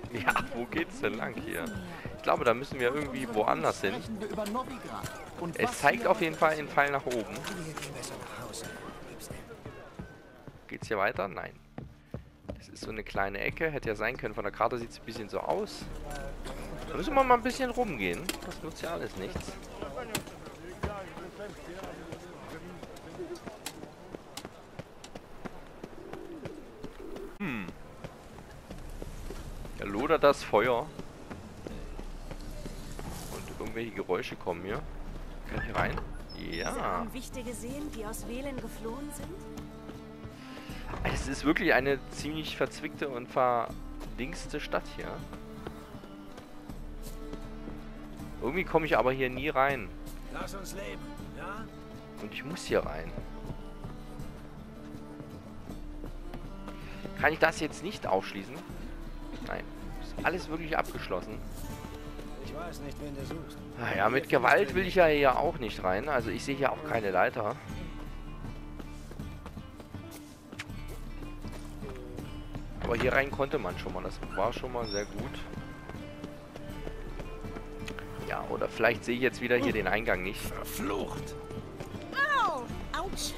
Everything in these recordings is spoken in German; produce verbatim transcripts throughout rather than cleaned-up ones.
Ja, wo geht's denn lang hier? Ich glaube, da müssen wir irgendwie woanders hin. Es zeigt auf jeden Fall einen Pfeil nach oben. Geht's hier weiter? Nein. Das ist so eine kleine Ecke. Hätte ja sein können. Von der Karte sieht es ein bisschen so aus. Da müssen wir mal ein bisschen rumgehen. Das nutzt ja alles nichts. Hm. Da lodert das Feuer. Und irgendwelche Geräusche kommen hier. Kann ich hier rein? Ja. Wichtige sehen, die aus Velen geflohen sind? Es ist wirklich eine ziemlich verzwickte und verdingste Stadt hier. Irgendwie komme ich aber hier nie rein. Lass uns leben, ja? Und ich muss hier rein. Kann ich das jetzt nicht aufschließen? Nein. Ist alles wirklich abgeschlossen. Ich weiß nicht, wen du suchst. Naja, mit Gewalt will ich ja hier auch nicht rein. Also ich sehe hier auch keine Leiter. Aber hier rein konnte man schon mal. Das war schon mal sehr gut. Ja, oder vielleicht sehe ich jetzt wieder hier den Eingang nicht. Verflucht! Au! Autsch!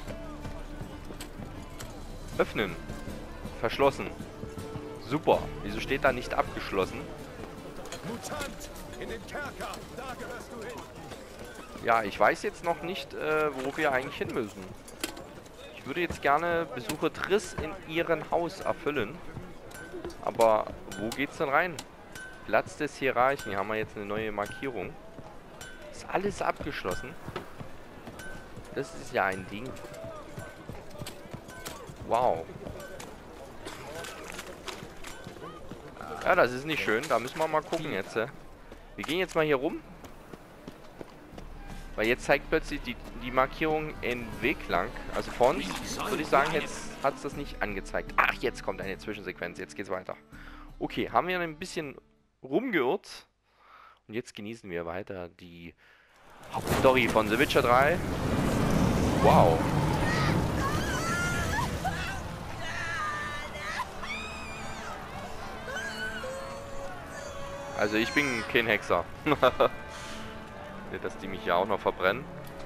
Öffnen. Verschlossen. Super. Wieso steht da nicht abgeschlossen? Mutant! In den Kerker! Da gehörst du hin! Ja, ich weiß jetzt noch nicht, äh, wo wir eigentlich hin müssen. Ich würde jetzt gerne Besucher Triss in ihrem Haus erfüllen. Aber wo geht's denn rein? Platz des Hierarchen. Hier haben wir jetzt eine neue Markierung. Ist alles abgeschlossen. Das ist ja ein Ding. Wow. Ja, das ist nicht schön. Da müssen wir mal gucken jetzt. Wir gehen jetzt mal hier rum. Weil jetzt zeigt plötzlich die, die Markierung einen Weg lang. Also vor uns würde ich sagen, jetzt hat es das nicht angezeigt. Ach, jetzt kommt eine Zwischensequenz. Jetzt geht's weiter. Okay, haben wir ein bisschen rumgeirrt. Und jetzt genießen wir weiter die Hauptstory von The Witcher drei. Wow. Also ich bin kein Hexer. Dass die mich ja auch noch verbrennen.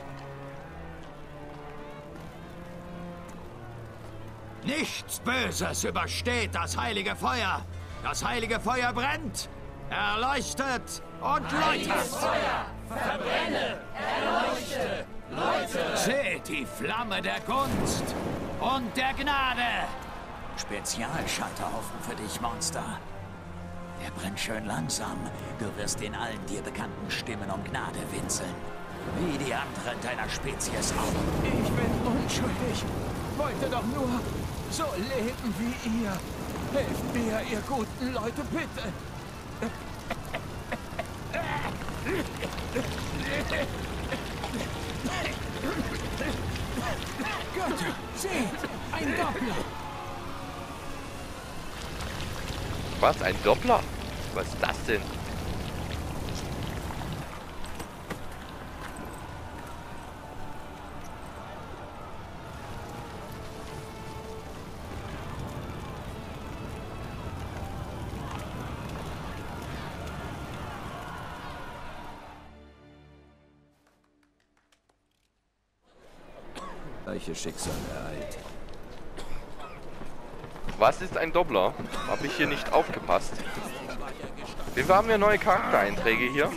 Nichts Böses übersteht das heilige Feuer. Das heilige Feuer brennt, erleuchtet und läutet. Feuer, verbrenne, erleuchte, läute. Seht die Flamme der Gunst und der Gnade. Spezialscheiterhaufen für dich, Monster. Der brennt schön langsam. Du wirst in allen dir bekannten Stimmen um Gnade winseln. Wie die anderen deiner Spezies auch. Ich bin unschuldig. Wollte doch nur so leben wie ihr. Helft mir, ihr guten Leute, bitte. Götter, seht! Ein Doppler! Was? Ein Doppler? Was ist das denn? Gleiche Schicksal ereilt. Was ist ein Doppler? Habe ich hier nicht aufgepasst. Wir haben ja neue Charaktereinträge hier.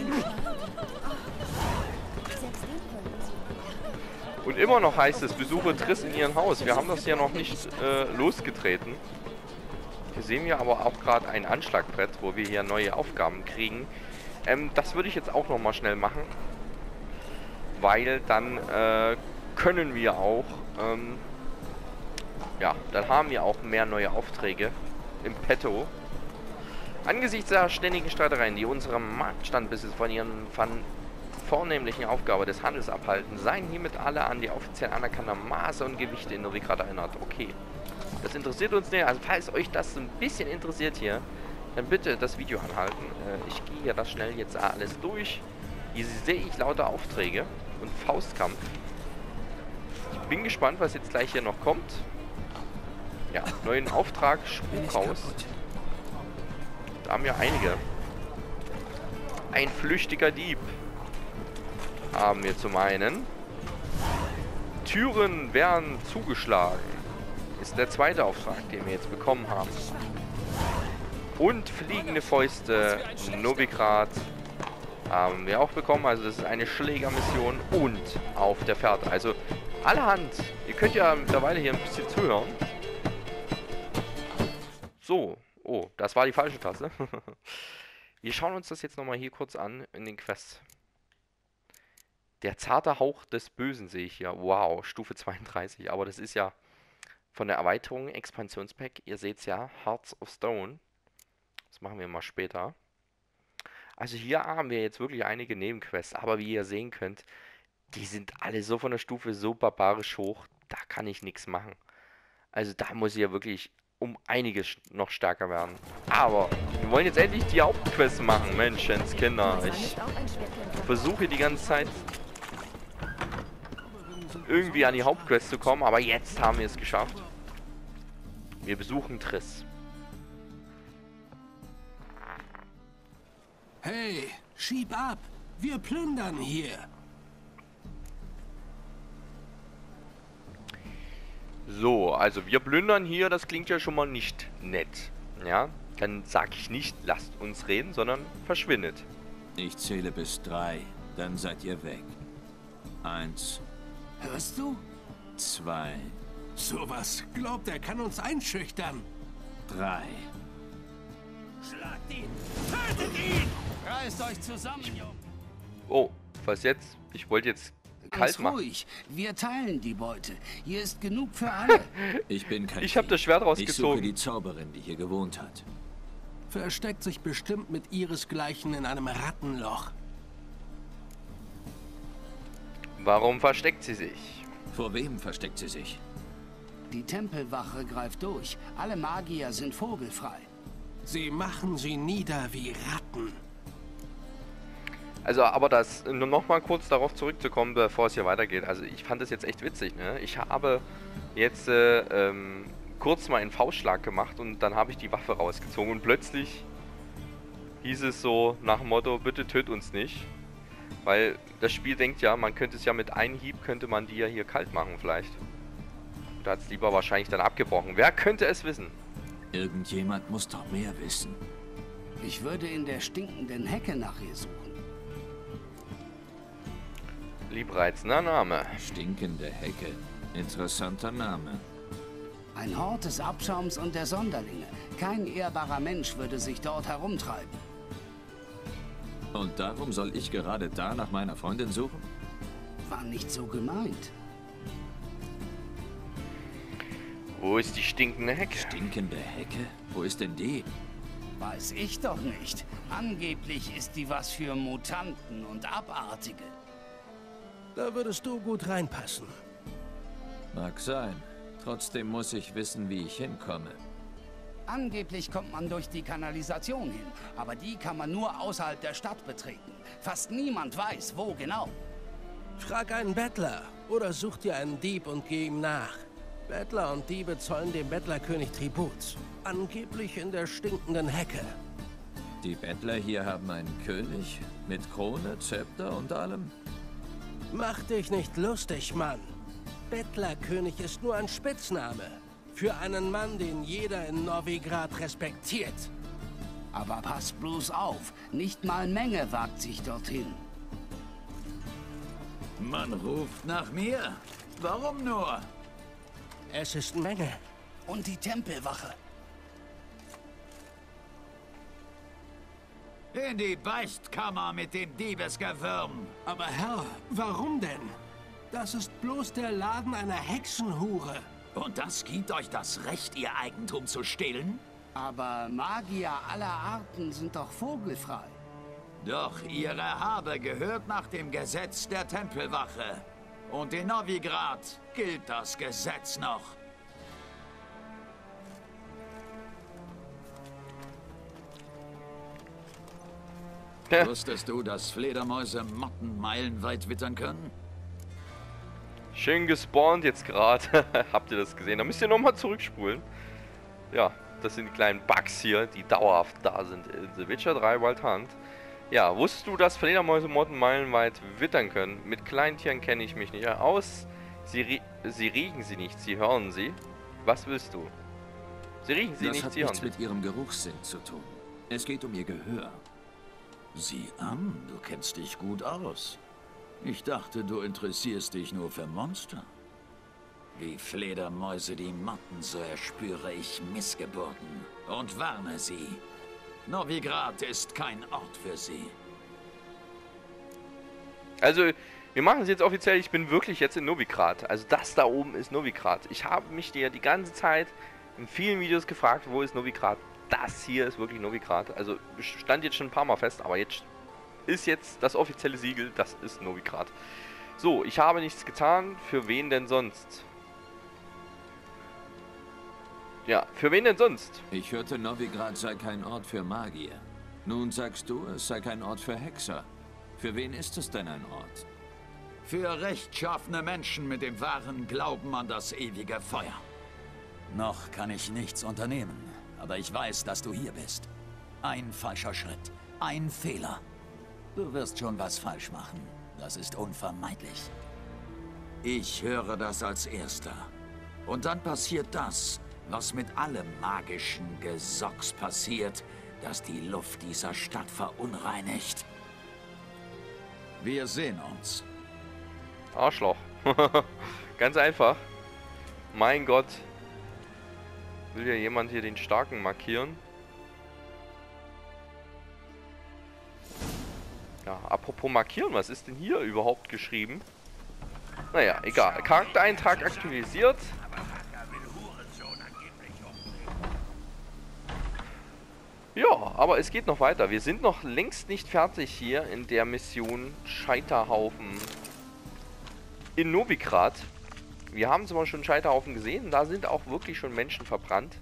Und immer noch heißt es, besuche Triss in ihrem Haus. Wir haben das ja noch nicht äh, losgetreten. Hier sehen wir aber auch gerade ein Anschlagbrett, wo wir hier neue Aufgaben kriegen. Ähm, das würde ich jetzt auch noch mal schnell machen. Weil dann äh, können wir auch... Ähm, ja, dann haben wir auch mehr neue Aufträge im Petto. Angesichts der ständigen Streitereien, die unserem Marktstand bis von ihren von vornehmlichen Aufgabe des Handels abhalten, seien hiermit alle an die offiziell anerkannten Maße und Gewichte in Novigrad erinnert. Okay. Das interessiert uns nicht. Also falls euch das ein bisschen interessiert hier, dann bitte das Video anhalten. Äh, ich gehe ja das schnell jetzt alles durch. Hier sehe ich lauter Aufträge und Faustkampf. Ich bin gespannt, was jetzt gleich hier noch kommt. Ja, neuen Auftrag, Spukhaus. Da haben wir einige. Ein flüchtiger Dieb. Haben wir zum einen. Türen werden zugeschlagen. Ist der zweite Auftrag, den wir jetzt bekommen haben. Und fliegende Fäuste. Novigrad haben wir auch bekommen. Also das ist eine Schlägermission. Und auf der Fährte. Also allerhand. Ihr könnt ja mittlerweile hier ein bisschen zuhören. So. Oh, das war die falsche Taste. Wir schauen uns das jetzt nochmal hier kurz an in den Quests. Der zarte Hauch des Bösen sehe ich hier. Wow, Stufe zweiunddreißig. Aber das ist ja von der Erweiterung, Expansionspack. Ihr seht es ja, Hearts of Stone. Das machen wir mal später. Also hier haben wir jetzt wirklich einige Nebenquests. Aber wie ihr sehen könnt, die sind alle so von der Stufe so barbarisch hoch. Da kann ich nichts machen. Also da muss ich ja wirklich um einiges noch stärker werden. Aber wir wollen jetzt endlich die Hauptquests machen. Menschenskinder. Ich versuche die ganze Zeit irgendwie an die Hauptquest zu kommen. Aber jetzt haben wir es geschafft. Wir besuchen Triss. Hey, schieb ab. Wir plündern hier. So, also wir plündern hier, das klingt ja schon mal nicht nett. Ja, dann sag ich nicht, lasst uns reden, sondern verschwindet. Ich zähle bis drei, dann seid ihr weg. Eins. Hörst du? Zwei. Sowas glaubt er, kann uns einschüchtern. Drei. Schlagt ihn! Tötet ihn! Reißt euch zusammen, Junge! Oh, was jetzt? Ich wollte jetzt kalt machen. Ruhig, wir teilen die Beute. Hier ist genug für alle. Ich bin kein Ich habe das Schwert rausgezogen. Ich suche die Zauberin, die hier gewohnt hat. Versteckt sich bestimmt mit ihresgleichen in einem Rattenloch. Warum versteckt sie sich? Vor wem versteckt sie sich? Die Tempelwache greift durch. Alle Magier sind vogelfrei. Sie machen sie nieder wie Ratten. Also, aber das, nur noch mal kurz darauf zurückzukommen, bevor es hier weitergeht. Also, ich fand das jetzt echt witzig, ne? Ich habe jetzt äh, ähm, kurz mal einen Faustschlag gemacht und dann habe ich die Waffe rausgezogen und plötzlich hieß es so nach dem Motto, bitte töt uns nicht. Weil das Spiel denkt ja, man könnte es ja mit einem Hieb, könnte man die ja hier kalt machen vielleicht. Da hat es lieber wahrscheinlich dann abgebrochen. Wer könnte es wissen? Irgendjemand muss doch mehr wissen. Ich würde in der stinkenden Hecke nach ihr suchen. Liebreizender Name. Stinkende Hecke. Interessanter Name. Ein Hort des Abschaums und der Sonderlinge. Kein ehrbarer Mensch würde sich dort herumtreiben. Und darum soll ich gerade da nach meiner Freundin suchen? War nicht so gemeint. Wo ist die stinkende Hecke? Stinkende Hecke? Wo ist denn die? Weiß ich doch nicht. Angeblich ist die was für Mutanten und Abartige. Da würdest du gut reinpassen. Mag sein. Trotzdem muss ich wissen, wie ich hinkomme. Angeblich kommt man durch die Kanalisation hin, aber die kann man nur außerhalb der Stadt betreten. Fast niemand weiß, wo genau. Frag einen Bettler oder such dir einen Dieb und geh ihm nach. Bettler und Diebe zollen dem Bettlerkönig Tribut. Angeblich in der stinkenden Hecke. Die Bettler hier haben einen König mit Krone, Zepter und allem. Mach dich nicht lustig, Mann. Bettlerkönig ist nur ein Spitzname. Für einen Mann, den jeder in Novigrad respektiert. Aber pass bloß auf, nicht mal Menge wagt sich dorthin. Man ruft nach mir. Warum nur? Es ist Menge. Und die Tempelwache. In die Beichtkammer mit dem Diebesgewürm. Aber Herr, warum denn? Das ist bloß der Laden einer Hexenhure. Und das gibt euch das Recht, ihr Eigentum zu stehlen? Aber Magier aller Arten sind doch vogelfrei. Doch ihre Habe gehört nach dem Gesetz der Tempelwache. Und in Novigrad gilt das Gesetz noch. Wusstest du, dass Fledermäuse Motten meilenweit wittern können? Schön gespawnt jetzt gerade. Habt ihr das gesehen? Da müsst ihr nochmal zurückspulen. Ja, Das sind die kleinen Bugs hier, die dauerhaft da sind in The Witcher drei Wild Hunt. Ja, wusstest du, dass Fledermäuse-Motten meilenweit wittern können? Mit Kleintieren kenne ich mich nicht aus. Sie, rie sie riechen sie nicht, sie hören sie. Was willst du? Sie riechen sie das nicht, hat sie hören nichts sie. mit ihrem Geruchssinn zu tun. Es geht um ihr Gehör. Sieh an, du kennst dich gut aus. Ich dachte, du interessierst dich nur für Monster. Wie Fledermäuse die Motten, so erspüre ich Missgeburten und warne sie. Novigrad ist kein Ort für sie. Also, wir machen es jetzt offiziell, ich bin wirklich jetzt in Novigrad. Also das da oben ist Novigrad. Ich habe mich dir die ganze Zeit in vielen Videos gefragt, wo ist Novigrad? Das hier ist wirklich Novigrad. Also stand jetzt schon ein paar Mal fest, aber jetzt ist jetzt das offizielle Siegel, das ist Novigrad. So, ich habe nichts getan. Für wen denn sonst? Ja, für wen denn sonst? Ich hörte, Novigrad sei kein Ort für Magier. Nun sagst du, es sei kein Ort für Hexer. Für wen ist es denn ein Ort? Für rechtschaffene Menschen mit dem wahren Glauben an das ewige Feuer. Noch kann ich nichts unternehmen, aber ich weiß, dass du hier bist. Ein falscher Schritt, ein Fehler. Du wirst schon was falsch machen. Das ist unvermeidlich. Ich höre das als Erster. Und dann passiert das, was mit allem magischen Gesocks passiert, das die Luft dieser Stadt verunreinigt. Wir sehen uns. Arschloch. Ganz einfach. Mein Gott. Will ja jemand hier den Starken markieren? Ja, apropos markieren, was ist denn hier überhaupt geschrieben? Naja, egal. Charaktereintrag aktualisiert. Ja, aber es geht noch weiter. Wir sind noch längst nicht fertig hier in der Mission Scheiterhaufen in Novigrad. Wir haben zwar schon Scheiterhaufen gesehen, da sind auch wirklich schon Menschen verbrannt.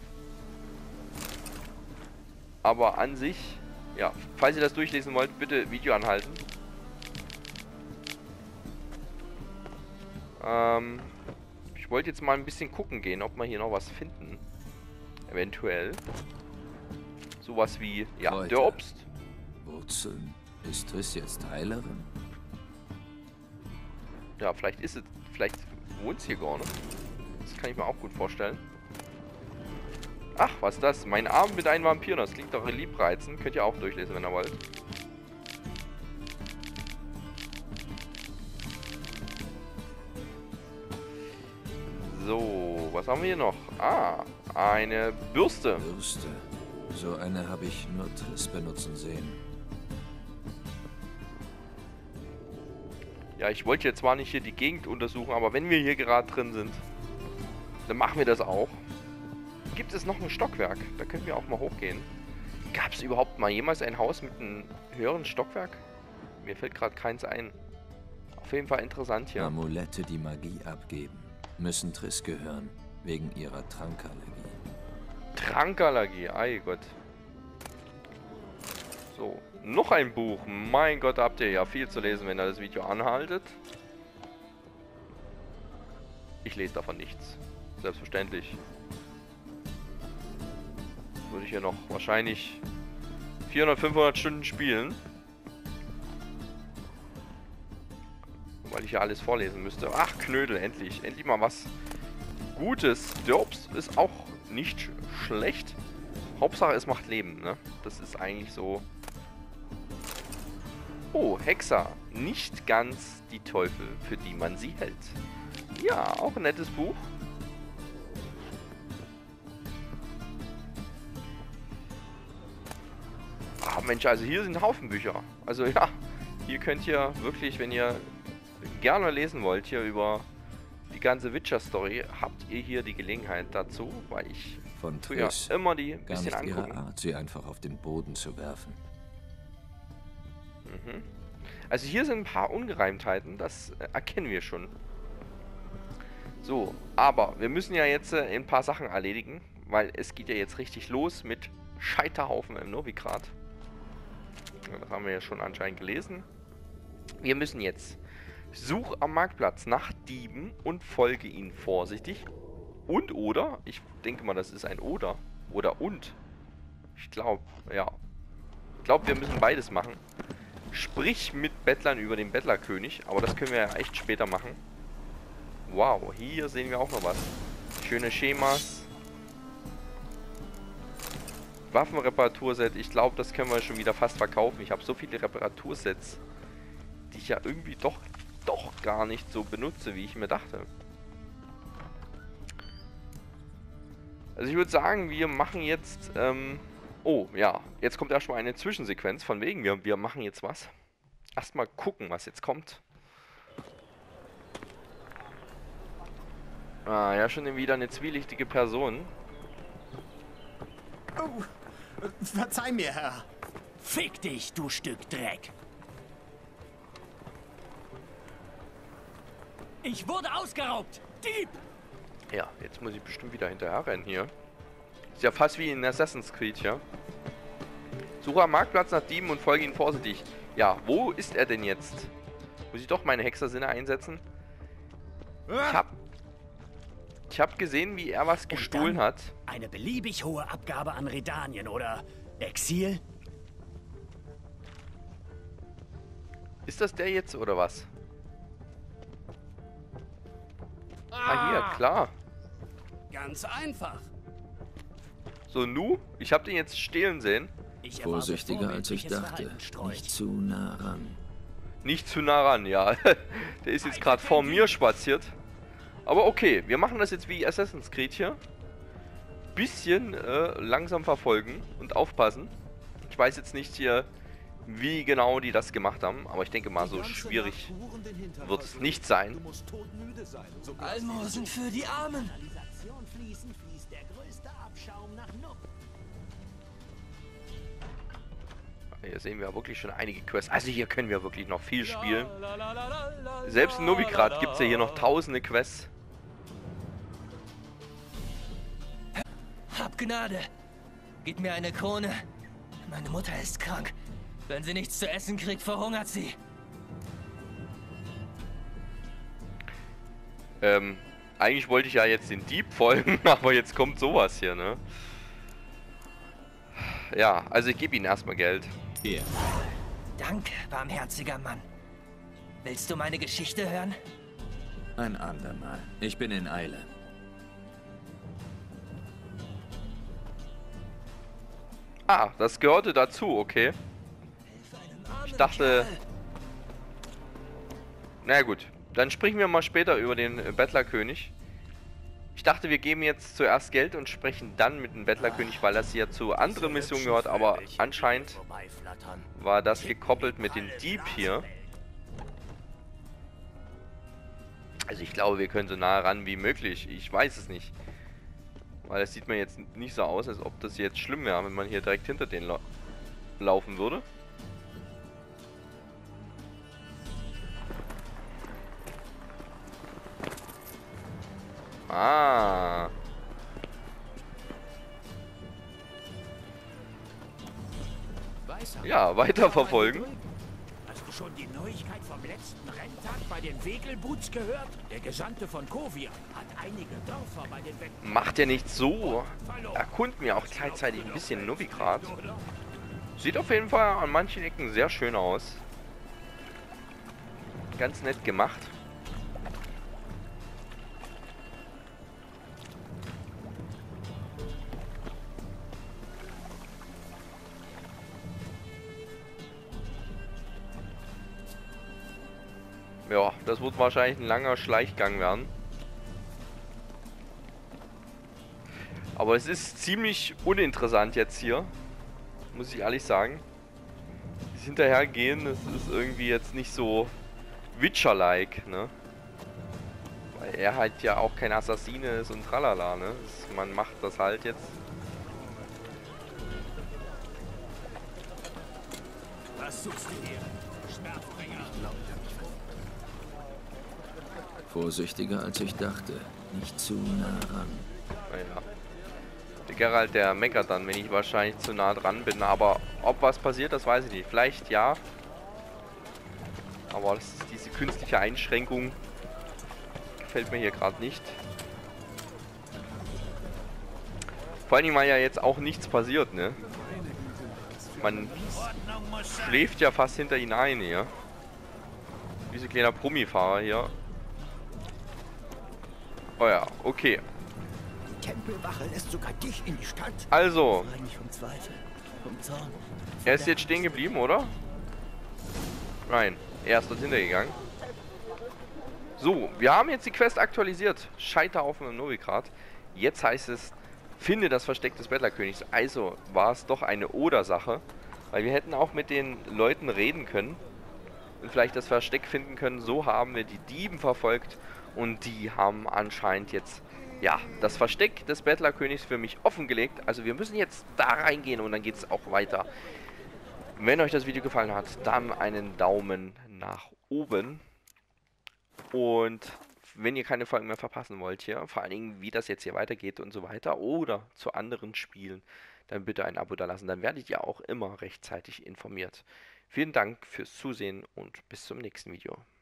Aber an sich, ja, falls ihr das durchlesen wollt, bitte Video anhalten. Ähm, ich wollte jetzt mal ein bisschen gucken gehen, ob wir hier noch was finden. Eventuell. Sowas wie, ja, Kräuter. der Obst. Wurzeln. Ist Triss jetzt Heilerin? Ja, vielleicht ist es, vielleicht wohnt es hier gar nicht. Das kann ich mir auch gut vorstellen. Ach, was ist das? Mein Abend mit einem Vampir. Das klingt doch liebreizend. Könnt ihr auch durchlesen, wenn ihr wollt. So, was haben wir hier noch? Ah, eine Bürste. Bürste. So eine habe ich nur Triss benutzen sehen. Ja, ich wollte jetzt zwar nicht hier die Gegend untersuchen, aber wenn wir hier gerade drin sind, dann machen wir das auch. Gibt es noch ein Stockwerk? Da können wir auch mal hochgehen. Gab es überhaupt mal jemals ein Haus mit einem höheren Stockwerk? Mir fällt gerade keins ein. Auf jeden Fall interessant hier. Amulette, die Magie abgeben, müssen Triss gehören, wegen ihrer Trankallergie. Trankallergie, ei Gott. So, noch ein Buch. Mein Gott, habt ihr ja viel zu lesen, wenn ihr das Video anhaltet. Ich lese davon nichts. Selbstverständlich. Würde ich hier noch wahrscheinlich vierhundert, fünfhundert Stunden spielen. Weil ich ja alles vorlesen müsste. Ach, Knödel, endlich. Endlich mal was Gutes. Der Obst ist auch nicht schlecht. Hauptsache, es macht Leben, ne? Das ist eigentlich so... Oh, Hexer. Nicht ganz die Teufel, für die man sie hält. Ja, auch ein nettes Buch. Ah, Mensch, also hier sind Haufen Bücher. Also ja, hier könnt ihr wirklich, wenn ihr gerne lesen wollt, hier über die ganze Witcher-Story, habt ihr hier die Gelegenheit dazu, weil ich Von tue ja Triss immer die ein gar bisschen nicht ihre angucken. Art, sie einfach auf den Boden zu werfen. Mhm. Also hier sind ein paar Ungereimtheiten, das äh, erkennen wir schon. So, aber wir müssen ja jetzt äh, ein paar Sachen erledigen, weil es geht ja jetzt richtig los mit Scheiterhaufen im Novigrad. Ja, das haben wir ja schon anscheinend gelesen. Wir müssen jetzt such am Marktplatz nach Dieben und folge ihnen vorsichtig. Und oder, ich denke mal, das ist ein Oder, Oder und. Ich glaube, ja. Ich glaube, wir müssen beides machen. Sprich mit Bettlern über den Bettlerkönig. Aber das können wir ja echt später machen. Wow, hier sehen wir auch noch was. Schöne Schemas. Waffenreparaturset. Ich glaube, das können wir schon wieder fast verkaufen. Ich habe so viele Reparatursets, die ich ja irgendwie doch, doch gar nicht so benutze, wie ich mir dachte. Also ich würde sagen, wir machen jetzt... Ähm, oh, ja. Jetzt kommt erstmal eine Zwischensequenz. Von wegen, wir, wir machen jetzt was. Erstmal gucken, was jetzt kommt. Ah, ja, schon wieder eine zwielichtige Person. Oh, verzeih mir, Herr. Fick dich, du Stück Dreck. Ich wurde ausgeraubt. Dieb! Ja, jetzt muss ich bestimmt wieder hinterher rennen hier. Ist ja fast wie in Assassin's Creed, ja. Suche am Marktplatz nach Dieben und folge ihnen vorsichtig. Ja, wo ist er denn jetzt? Muss ich doch meine Hexersinne einsetzen? Ich hab... Ich hab gesehen, wie er was gestohlen hat. Eine beliebig hohe Abgabe an Redanien oder Exil? Ist das der jetzt oder was? Ah, hier, klar. Ganz einfach. So, nu? Ich hab den jetzt stehlen sehen. Ich Vorsichtiger als ich dachte. Nicht zu nah ran. Nicht zu nah ran, ja. Der ist jetzt gerade vor mir spaziert. Aber okay, wir machen das jetzt wie Assassin's Creed hier. Bisschen äh, langsam verfolgen und aufpassen. Ich weiß jetzt nicht hier, wie genau die das gemacht haben. Aber ich denke mal, so schwierig wird es nicht sein. Almosen für die Armen. Hier sehen wir wirklich schon einige Quests. Also hier können wir wirklich noch viel spielen. Selbst in Novigrad gibt es ja hier noch tausende Quests. Hab Gnade. Gib mir eine Krone. Meine Mutter ist krank. Wenn sie nichts zu essen kriegt, verhungert sie. Ähm, eigentlich wollte ich ja jetzt den Dieb folgen, aber jetzt kommt sowas hier, ne? Ja, also ich gebe ihnen erstmal Geld. Hier. Danke, barmherziger Mann. Willst du meine Geschichte hören? Ein andermal. Ich bin in Eile. Ah, das gehörte dazu, okay. Ich dachte... Na gut, dann sprechen wir mal später über den äh, Bettlerkönig. Ich dachte, wir geben jetzt zuerst Geld und sprechen dann mit dem Bettlerkönig, weil das hier zu anderen Missionen gehört, aber anscheinend war das gekoppelt mit dem Dieb hier. Also ich glaube, wir können so nah ran wie möglich. Ich weiß es nicht. Weil das sieht mir jetzt nicht so aus, als ob das jetzt schlimm wäre, wenn man hier direkt hinter denen lau laufen würde. Ah. Ja, weiterverfolgen. Hast du schon die Neuigkeit vom letzten Renntag bei den Wegelboots gehört? Der Gesandte von Kovia hat einige Dörfer bei den Wetten... Macht ja nicht so. Erkunden wir auch gleichzeitig ein bisschen Novigrad. Sieht auf jeden Fall an manchen Ecken sehr schön aus. Ganz nett gemacht. Ja, das wird wahrscheinlich ein langer Schleichgang werden. Aber es ist ziemlich uninteressant jetzt hier. Muss ich ehrlich sagen. Das Hinterhergehen, das ist irgendwie jetzt nicht so Witcher-like, ne? Weil er halt ja auch kein Assassine ist und tralala, ne? Das, man macht das halt jetzt. Was suchst du hier? Schmerzbringer. Vorsichtiger als ich dachte. Nicht zu nah ran. Naja. Der Geralt, der meckert dann, wenn ich wahrscheinlich zu nah dran bin. Aber ob was passiert, das weiß ich nicht. Vielleicht ja. Aber das ist diese künstliche Einschränkung. Gefällt mir hier gerade nicht. Vor allem, weil ja jetzt auch nichts passiert, ne? Man schläft ja fast hinter ihn ein hier. Diese kleiner Brummifahrer hier. Oh ja, okay. Die Tempelwache lässt sogar dich in die Stadt. Also, Nicht vom Zweifel, vom Zorn. er ist jetzt stehen geblieben, oder? Nein, er ist dort hintergegangen. So, wir haben jetzt die Quest aktualisiert. Scheiterhaufen im Novigrad. Jetzt heißt es, finde das Versteck des Bettlerkönigs. Also war es doch eine Oder-Sache. Weil wir hätten auch mit den Leuten reden können. Und vielleicht das Versteck finden können. So haben wir die Dieben verfolgt. Und die haben anscheinend jetzt, ja, das Versteck des Bettlerkönigs für mich offengelegt. Also wir müssen jetzt da reingehen und dann geht es auch weiter. Wenn euch das Video gefallen hat, dann einen Daumen nach oben. Und wenn ihr keine Folgen mehr verpassen wollt hier, vor allen Dingen wie das jetzt hier weitergeht und so weiter oder zu anderen Spielen, dann bitte ein Abo da lassen. Dann werdet ihr auch immer rechtzeitig informiert. Vielen Dank fürs Zusehen und bis zum nächsten Video.